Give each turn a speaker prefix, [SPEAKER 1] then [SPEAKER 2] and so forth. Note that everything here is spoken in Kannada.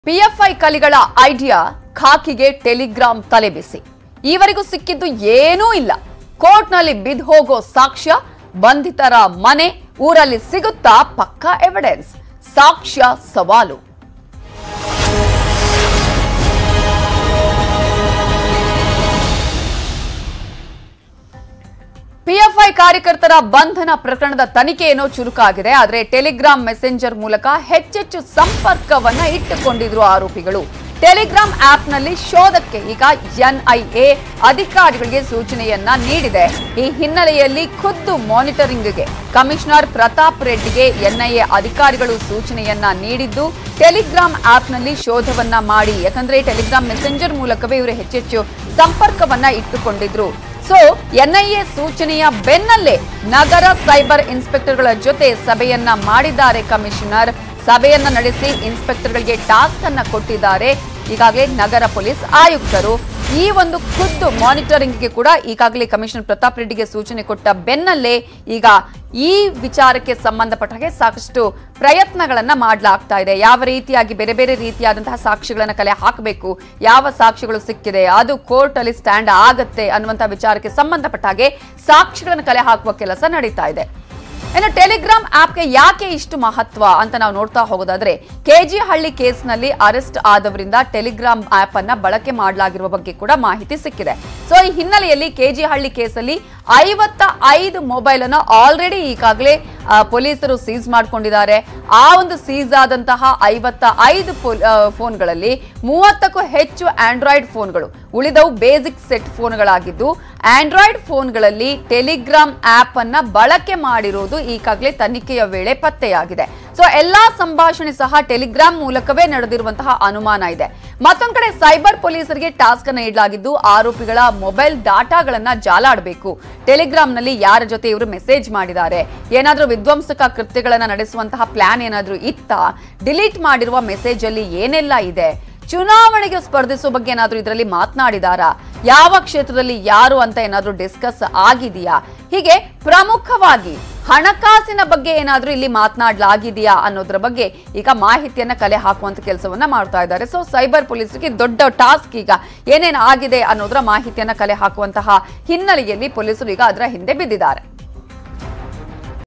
[SPEAKER 1] ಪಿಎಫ್ಐ ಕಲಿಗಳ ಐಡಿಯಾ ಖಾಕಿಗೆ ಟೆಲಿಗ್ರಾಮ್ ತಲೆಬಿಸಿ. ಈವರೆಗೂ ಸಿಕ್ಕಿದ್ದು ಏನೂ ಇಲ್ಲ. ಕೋರ್ಟ್ನಲ್ಲಿ ಬಿದ್ದು ಹೋಗೋ ಸಾಕ್ಷ್ಯ, ಬಂಧಿತರ ಮನೆ ಊರಲ್ಲಿ ಸಿಗುತ್ತಾ ಪಕ್ಕಾ ಎವಿಡೆನ್ಸ್? ಸಾಕ್ಷ್ಯ ಸವಾಲು. ಪಿಎಫ್ಐ ಕಾರ್ಯಕರ್ತರ ಬಂಧನ ಪ್ರಕರಣದ ತನಿಖೆ ಏನೋ ಚುರುಕಾಗಿದೆ. ಆದರೆ ಟೆಲಿಗ್ರಾಮ್ ಮೆಸೆಂಜರ್ ಮೂಲಕ ಹೆಚ್ಚೆಚ್ಚು ಸಂಪರ್ಕವನ್ನ ಇಟ್ಟುಕೊಂಡಿದ್ರು ಆರೋಪಿಗಳು. ಟೆಲಿಗ್ರಾಮ್ ಆಪ್ನಲ್ಲಿ ಶೋಧಕ್ಕೆ ಈಗ ಎನ್ಐಎ ಅಧಿಕಾರಿಗಳಿಗೆ ಸೂಚನೆಯನ್ನ ನೀಡಿದೆ. ಈ ಹಿನ್ನೆಲೆಯಲ್ಲಿ ಖುದ್ದು ಮಾನಿಟರಿಂಗ್ಗೆ ಕಮಿಷನರ್ ಪ್ರತಾಪ್ ರೆಡ್ಡಿಗೆ ಎನ್ಐಎ ಅಧಿಕಾರಿಗಳು ಸೂಚನೆಯನ್ನ ನೀಡಿದ್ದು, ಟೆಲಿಗ್ರಾಮ್ ಆಪ್ನಲ್ಲಿ ಶೋಧವನ್ನ ಮಾಡಿ, ಯಾಕಂದ್ರೆ ಟೆಲಿಗ್ರಾಮ್ ಮೆಸೆಂಜರ್ ಮೂಲಕವೇ ಇವರು ಹೆಚ್ಚೆಚ್ಚು ಸಂಪರ್ಕವನ್ನ ಇಟ್ಟುಕೊಂಡಿದ್ರು. ಸೊ ಎನ್ಐಎ ಸೂಚನೆಯ ಬೆನ್ನಲ್ಲೇ ನಗರ ಸೈಬರ್ ಇನ್ಸ್ಪೆಕ್ಟರ್ಗಳ ಜೊತೆ ಸಭೆಯನ್ನ ಮಾಡಿದ್ದಾರೆ ಕಮಿಷನರ್. ಸಭೆಯನ್ನ ನಡೆಸಿ ಇನ್ಸ್ಪೆಕ್ಟರ್ಗಳಿಗೆ ಟಾಸ್ಕ್ ಅನ್ನ ಕೊಟ್ಟಿದ್ದಾರೆ ಈಗಾಗಲೇ ನಗರ ಪೊಲೀಸ್ ಆಯುಕ್ತರು. ಈ ಒಂದು ಖುದ್ದು ಮಾನಿಟರಿಂಗ್ಗೆ ಕೂಡ ಈಗಾಗಲೇ ಕಮಿಷನರ್ ಪ್ರತಾಪ್ ರೆಡ್ಡಿಗೆ ಸೂಚನೆ ಕೊಟ್ಟ ಬೆನ್ನಲ್ಲೇ ಈಗ ಈ ವಿಚಾರಕ್ಕೆ ಸಂಬಂಧಪಟ್ಟ ಹಾಗೆ ಸಾಕಷ್ಟು ಪ್ರಯತ್ನಗಳನ್ನ ಮಾಡಲಾಗ್ತಾ ಇದೆ. ಯಾವ ರೀತಿಯಾಗಿ ಬೇರೆ ಬೇರೆ ರೀತಿಯಾದಂತಹ ಸಾಕ್ಷಿಗಳನ್ನ ಕಲೆ ಹಾಕಬೇಕು, ಯಾವ ಸಾಕ್ಷಿಗಳು ಸಿಕ್ಕಿದೆ, ಅದು ಕೋರ್ಟ್ ಅಲ್ಲಿ ಸ್ಟ್ಯಾಂಡ್ ಆಗತ್ತೆ ಅನ್ನುವಂತಹ ವಿಚಾರಕ್ಕೆ ಸಂಬಂಧಪಟ್ಟ ಹಾಗೆ ಸಾಕ್ಷಿಗಳನ್ನು ಕಲೆ ಹಾಕುವ ಕೆಲಸ ನಡೀತಾ ಇದೆ. ಇನ್ನು ಟೆಲಿಗ್ರಾಮ್ ಆಪ್ಗೆ ಯಾಕೆ ಇಷ್ಟು ಮಹತ್ವ ಅಂತ ನಾವು ನೋಡ್ತಾ ಹೋಗೋದಾದ್ರೆ, ಕೆಜಿಹಳ್ಳಿ ಕೇಸ್ನಲ್ಲಿ ಅರೆಸ್ಟ್ ಆದವರಿಂದ ಟೆಲಿಗ್ರಾಮ್ ಆಪ್ ಅನ್ನ ಬಳಕೆ ಮಾಡಲಾಗಿರುವ ಬಗ್ಗೆ ಕೂಡ ಮಾಹಿತಿ ಸಿಕ್ಕಿದೆ. ಸೊ ಈ ಹಿನ್ನೆಲೆಯಲ್ಲಿ ಕೆಜಿಹಳ್ಳಿ ಕೇಸಲ್ಲಿ 55 ಮೊಬೈಲ್ ಅನ್ನು ಆಲ್ರೆಡಿ ಈಗಾಗಲೇ ಪೊಲೀಸರು ಸೀಸ್ ಮಾಡಿಕೊಂಡಿದ್ದಾರೆ. ಆ ಒಂದು ಸೀಸ್ ಆದಂತಹ 55 ಫೋನ್ಗಳಲ್ಲಿ 30ಕ್ಕೂ ಹೆಚ್ಚು ಆಂಡ್ರಾಯ್ಡ್ ಫೋನ್ಗಳು, ಉಳಿದವು ಬೇಸಿಕ್ ಸೆಟ್ ಫೋನ್ಗಳಾಗಿದ್ದು, ಆಂಡ್ರಾಯ್ಡ್ ಫೋನ್ಗಳಲ್ಲಿ ಟೆಲಿಗ್ರಾಮ್ ಆಪ್ ಅನ್ನ ಬಳಕೆ ಮಾಡಿರುವುದು ಈಗಾಗಲೇ ತನಿಖೆಯ ವೇಳೆ ಪತ್ತೆಯಾಗಿದೆ. ಸೊ ಎಲ್ಲಾ ಸಂಭಾಷಣೆ ಸಹ ಟೆಲಿಗ್ರಾಮ್ ಮೂಲಕವೇ ನಡೆದಿರುವಂತಹ ಅನುಮಾನ ಇದೆ. ಮತ್ತೊಂದು ಕಡೆ ಸೈಬರ್ ಪೊಲೀಸರಿಗೆ ಟಾಸ್ಕ್ ಅನ್ನು ನೀಡಲಾಗಿದ್ದು, ಆರೋಪಿಗಳ ಮೊಬೈಲ್ ಡಾಟಾಗಳನ್ನ ಜಾಲಾಡಬೇಕು. ಟೆಲಿಗ್ರಾಮ್ನಲ್ಲಿ ಯಾರ ಜೊತೆ ಇವರು ಮೆಸೇಜ್ ಮಾಡಿದ್ದಾರೆ, ಏನಾದರೂ ವಿಧ್ವಂಸಕ ಕೃತ್ಯಗಳನ್ನ ನಡೆಸುವಂತಹ ಪ್ಲಾನ್ ಏನಾದರೂ ಇತ್ತಾ, ಡಿಲೀಟ್ ಮಾಡಿರುವ ಮೆಸೇಜ್ ಅಲ್ಲಿ ಏನೆಲ್ಲ ಇದೆ, ಚುನಾವಣೆಗೆ ಸ್ಪರ್ಧಿಸುವ ಬಗ್ಗೆ ಏನಾದರೂ ಇದರಲ್ಲಿ ಮಾತನಾಡಿದಾರಾ, ಯಾವ ಕ್ಷೇತ್ರದಲ್ಲಿ ಯಾರು ಅಂತ ಏನಾದರೂ ಡಿಸ್ಕಸ್ ಆಗಿದೆಯಾ, ಹೀಗೆ ಪ್ರಮುಖವಾಗಿ ಹಣಕಾಸಿನ ಬಗ್ಗೆ ಏನಾದರೂ ಇಲ್ಲಿ ಮಾತನಾಡಲಾಗಿದೆಯಾ ಅನ್ನೋದ್ರ ಬಗ್ಗೆ ಈಗ ಮಾಹಿತಿಯನ್ನ ಕಲೆ ಹಾಕುವಂತ ಕೆಲಸವನ್ನ ಮಾಡ್ತಾ ಇದ್ದಾರೆ. ಸೊ ಸೈಬರ್ ಪೊಲೀಸರಿಗೆ ದೊಡ್ಡ ಟಾಸ್ಕ್ ಈಗ ಏನೇನು ಆಗಿದೆ ಅನ್ನೋದರ ಮಾಹಿತಿಯನ್ನ ಕಲೆ ಹಾಕುವಂತಹ ಹಿನ್ನೆಲೆಯಲ್ಲಿ ಪೊಲೀಸರು ಈಗ ಅದರ ಹಿಂದೆ ಬಿದ್ದಿದ್ದಾರೆ.